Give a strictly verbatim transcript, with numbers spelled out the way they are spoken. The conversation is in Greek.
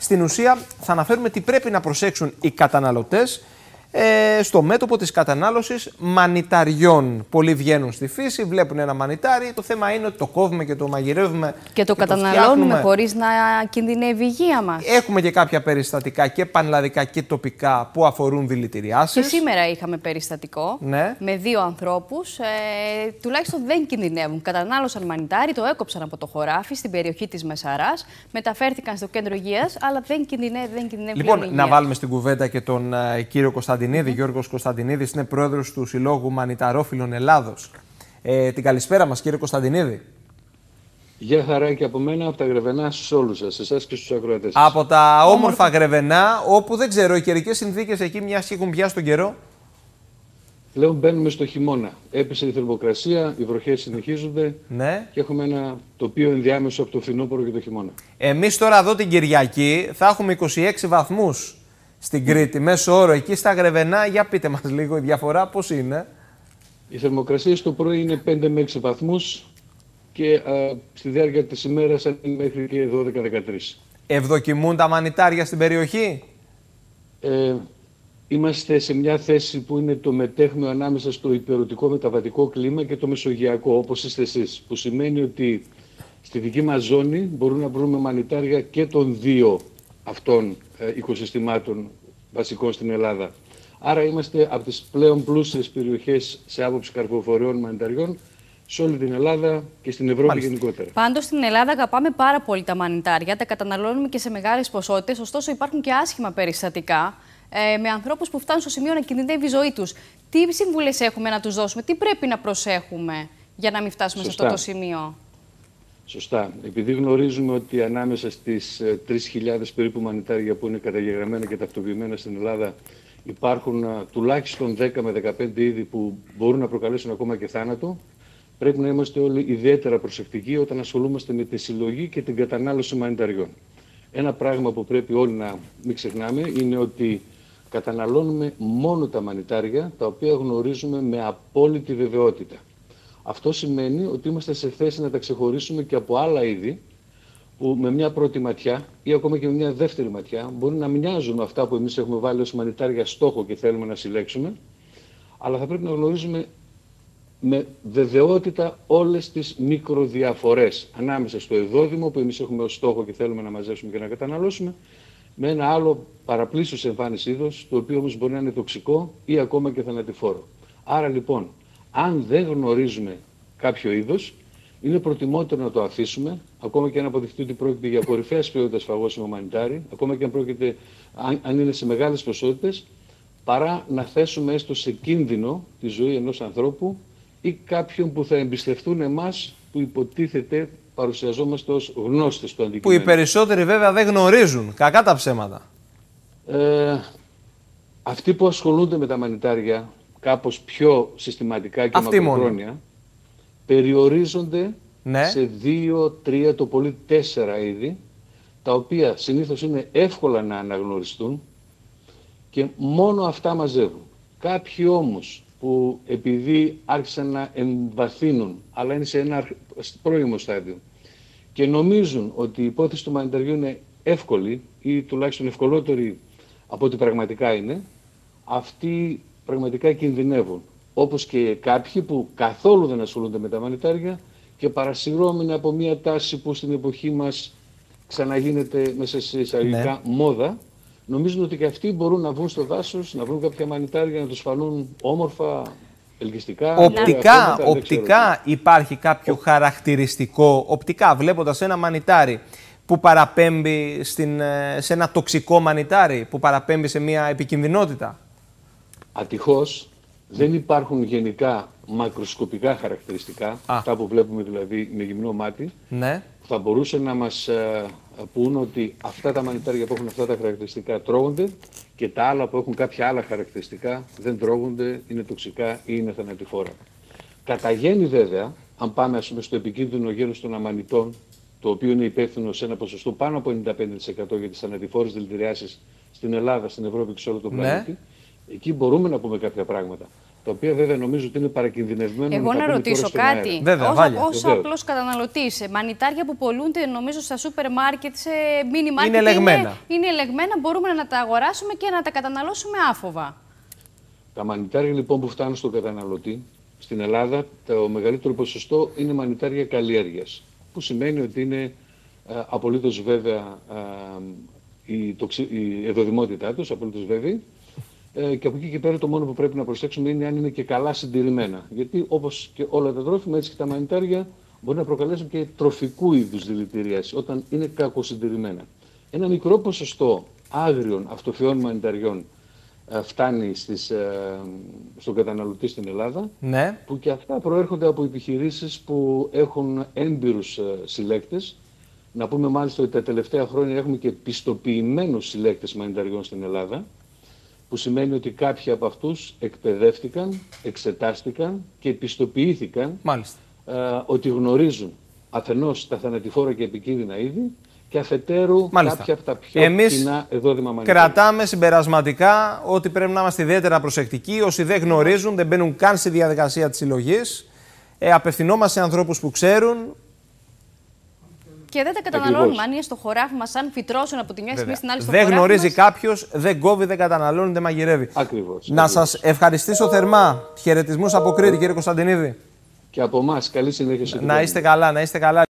στην ουσία θα αναφέρουμε τι πρέπει να προσέξουν οι καταναλωτές ε, στο μέτωπο της κατανάλωσης μανιταριών. Πολλοί βγαίνουν στη φύση, βλέπουν ένα μανιτάρι. Το θέμα είναι ότι το κόβουμε και το μαγειρεύουμε. Και το και καταναλώνουμε το χωρίς να κινδυνεύει η υγεία μας. Έχουμε και κάποια περιστατικά και πανελλαδικά και τοπικά που αφορούν δηλητηριάσεις. Και σήμερα είχαμε περιστατικό ναι. με δύο ανθρώπους. Ε, τουλάχιστον δεν κινδυνεύουν. Κατανάλωσαν μανιτάρι, το έκοψαν από το χωράφι στην περιοχή της Μεσαράς. Μεταφέρθηκαν στο κέντρο υγείας, αλλά δεν κινδυνεύει, δεν κινδυνεύει λοιπόν, η υγεία. να βάλουμε στην κουβέντα και τον uh, κύριο Κωνσταντινίδη. Mm. Γιώργος Κωνσταντινίδης είναι πρόεδρος του Συλλόγου Μανιταρόφιλων Ελλάδος. Ε, την καλησπέρα μας, κύριε Κωνσταντινίδη. Γεια χαρά και από μένα, από τα Γρεβενά στους όλους σας, εσάς και στους ακροατές. Από τα όμορφα, όμορφα Γρεβενά, όπου δεν ξέρω, οι καιρικές συνθήκες εκεί μιας και έχουν πιάσει τον καιρό. Λέω μπαίνουμε στο χειμώνα. Έπεσε η θερμοκρασία, οι βροχές συνεχίζονται ναι. και έχουμε ένα τοπίο ενδιάμεσο από το φθινόπωρο και το χειμώνα. Εμείς τώρα εδώ την Κυριακή θα έχουμε είκοσι έξι βαθμούς στην Κρήτη, μέσο όρο. Εκεί στα Γρεβενά, για πείτε μας λίγο η διαφορά πώς είναι. Η θερμοκρασία στο πρωί είναι πέντε με έξι βαθμούς και α, στη διάρκεια της ημέρας είναι μέχρι και δώδεκα με δεκατρείς. Ευδοκιμούν τα μανιτάρια στην περιοχή. Ε, είμαστε σε μια θέση που είναι το μετέχμιο ανάμεσα στο υπερωτικό μεταβατικό κλίμα και το μεσογειακό, όπως είστε εσείς. Που σημαίνει ότι στη δική μας ζώνη μπορούμε να βρούμε μανιτάρια και των δύο αυτών ε, οικοσυστημάτων βασικών στην Ελλάδα. Άρα είμαστε από τις πλέον πλούσιες περιοχές σε άποψη καρποφοριών μανιταριών σε όλη την Ελλάδα και στην Ευρώπη Μάλιστα. γενικότερα. Πάντως στην Ελλάδα αγαπάμε πάρα πολύ τα μανιτάρια, τα καταναλώνουμε και σε μεγάλες ποσότητες, ωστόσο υπάρχουν και άσχημα περιστατικά ε, με ανθρώπους που φτάνουν στο σημείο να κινδυνεύει η ζωή τους. Τι συμβουλές έχουμε να τους δώσουμε, τι πρέπει να προσέχουμε για να μην φτάσουμε Σωστά. σε αυτό το σημείο. Σωστά. Επειδή γνωρίζουμε ότι ανάμεσα στις ε, τρεις χιλιάδες περίπου μανιτάρια που είναι καταγεγραμμένα και ταυτοποιημένα στην Ελλάδα υπάρχουν ε, τουλάχιστον δέκα με δεκαπέντε είδη που μπορούν να προκαλέσουν ακόμα και θάνατο, πρέπει να είμαστε όλοι ιδιαίτερα προσεκτικοί όταν ασχολούμαστε με τη συλλογή και την κατανάλωση μανιταριών. Ένα πράγμα που πρέπει όλοι να μην ξεχνάμε είναι ότι καταναλώνουμε μόνο τα μανιτάρια τα οποία γνωρίζουμε με απόλυτη βεβαιότητα. Αυτό σημαίνει ότι είμαστε σε θέση να τα ξεχωρίσουμε και από άλλα είδη που με μια πρώτη ματιά ή ακόμα και με μια δεύτερη ματιά μπορεί να μοιάζουν με αυτά που εμείς έχουμε βάλει ως μανιτάρια στόχο και θέλουμε να συλλέξουμε, αλλά θα πρέπει να γνωρίζουμε με βεβαιότητα όλες τις μικροδιαφορές ανάμεσα στο εδόδημο που εμείς έχουμε ως στόχο και θέλουμε να μαζέψουμε και να καταναλώσουμε, με ένα άλλο παραπλήσιος εμφάνις είδος, το οποίο όμως μπορεί να είναι τοξικό ή ακόμα και θανατηφόρο. Άρα λοιπόν, αν δεν γνωρίζουμε κάποιο είδος, είναι προτιμότερο να το αφήσουμε, ακόμα και αν αποδειχτεί ότι πρόκειται για κορυφαίας ποιότητας φαγόσιμο μανιτάρι, ακόμα και αν, πρόκειται, αν, αν είναι σε μεγάλες ποσότητες, παρά να θέσουμε έστω σε κίνδυνο τη ζωή ενός ανθρώπου ή κάποιον που θα εμπιστευτούν εμάς που υποτίθεται παρουσιαζόμαστε ως γνώστες του αντικειμένου. Που οι περισσότεροι βέβαια δεν γνωρίζουν, κακά τα ψέματα. Ε, αυτοί που ασχολούνται με τα μανιτάρια κάπως πιο συστηματικά και μακροχρόνια περιορίζονται ναι. σε δύο, τρία, το πολύ τέσσερα είδη, τα οποία συνήθως είναι εύκολα να αναγνωριστούν και μόνο αυτά μαζεύουν. Κάποιοι όμως που επειδή άρχισαν να εμβαθύνουν, αλλά είναι σε ένα πρώιμο στάδιο και νομίζουν ότι η υπόθεση του μανιταριού είναι εύκολη ή τουλάχιστον ευκολότερη από ό,τι πραγματικά είναι, αυτοί πραγματικά κινδυνεύουν. Όπως και κάποιοι που καθόλου δεν ασχολούνται με τα μανιτάρια και παρασυρώμενοι από μια τάση που στην εποχή μας ξαναγίνεται μέσα σε εισαγωγικά ναι. μόδα, νομίζουν ότι και αυτοί μπορούν να βγουν στο δάσος, να βρουν κάποια μανιτάρια, να τους φανούν όμορφα, ελκυστικά. Οπτικά, αυτόματα, οπτικά υπάρχει κάποιο Ο... χαρακτηριστικό, οπτικά βλέποντας ένα μανιτάρι που παραπέμπει στην, σε ένα τοξικό μανιτάρι, που παραπέμπει σε μια επικινδυνότητα. Ατυχώς δεν υπάρχουν γενικά μακροσκοπικά χαρακτηριστικά, Α. αυτά που βλέπουμε δηλαδή με γυμνό μάτι, ναι. που θα μπορούσε να μας ε, πούν ότι αυτά τα μανιτάρια που έχουν αυτά τα χαρακτηριστικά τρώγονται και τα άλλα που έχουν κάποια άλλα χαρακτηριστικά δεν τρώγονται, είναι τοξικά ή είναι θανατηφόρα. Κατά γέννη βέβαια, αν πάμε ας πούμε, στο επικίνδυνο γένος των αμανιτών, το οποίο είναι υπεύθυνο σε ένα ποσοστό πάνω από ενενήντα πέντε τοις εκατό για τις θανατηφόρες δηλητηριάσεις στην Ελλάδα, στην Ευρώπη και σε όλο τον πλανήτη, ναι. εκεί μπορούμε να πούμε κάποια πράγματα. τα οποία βέβαια νομίζω ότι είναι παρακινδυνευμένο. Εγώ να ρωτήσω κάτι. Βέβαια, όσο απλός καταναλωτής, μανιτάρια που πολλούνται νομίζω στα σούπερ μάρκετ, σε μίνι μάρκετ, είναι ελεγμένα. Είναι, είναι ελεγμένα, μπορούμε να τα αγοράσουμε και να τα καταναλώσουμε άφοβα. Τα μανιτάρια λοιπόν που φτάνουν στον καταναλωτή, στην Ελλάδα το μεγαλύτερο ποσοστό είναι μανιτάρια καλλιέργειας, που σημαίνει ότι είναι α, απολύτως βέβαια α, η, τοξι... η εδοδημότητά τους, απολύτως βέβαιη. Ε, και από εκεί και πέρα το μόνο που πρέπει να προσέξουμε είναι αν είναι και καλά συντηρημένα. Γιατί όπως και όλα τα τρόφιμα, έτσι και τα μανιτάρια μπορεί να προκαλέσουν και τροφικού είδους δηλητηρίαση όταν είναι κακοσυντηρημένα. Ένα μικρό ποσοστό άγριων αυτοφυών μανιταριών ε, φτάνει στις, ε, στον καταναλωτή στην Ελλάδα, ναι. που και αυτά προέρχονται από επιχειρήσεις που έχουν έμπειρους ε, συλλέκτες. Να πούμε μάλιστα ότι τα τελευταία χρόνια έχουμε και πιστοποιημένους συλλέκτες μανιταριών στην Ελλάδα, που σημαίνει ότι κάποιοι από αυτούς εκπαιδεύτηκαν, εξετάστηκαν και πιστοποιήθηκαν ε, ότι γνωρίζουν αφενός τα θανατηφόρα και επικίνδυνα είδη και αφετέρου Μάλιστα. κάποια από τα πιο Εμείς φθηνά εδόδημα μανιτάρια. Κρατάμε συμπερασματικά ότι πρέπει να είμαστε ιδιαίτερα προσεκτικοί. Όσοι δεν γνωρίζουν, δεν μπαίνουν καν στη διαδικασία της συλλογής. Ε, απευθυνόμαστε σε ανθρώπους που ξέρουν. Και δεν τα καταναλώνουμε. Αν είναι στο χωράφι μας, αν φυτρώσουν από τη μια στιγμή στην άλλη στο δεν χωράφι γνωρίζει μας... κάποιος, δεν κόβει, δεν καταναλώνει, δεν μαγειρεύει. Ακριβώς. Να ακριβώς. σας ευχαριστήσω θερμά. Χαιρετισμούς από Κρήτη, κύριε Κωνσταντινίδη. Και από εμάς, καλή συνέχεια. Να είστε καλά, να είστε καλά.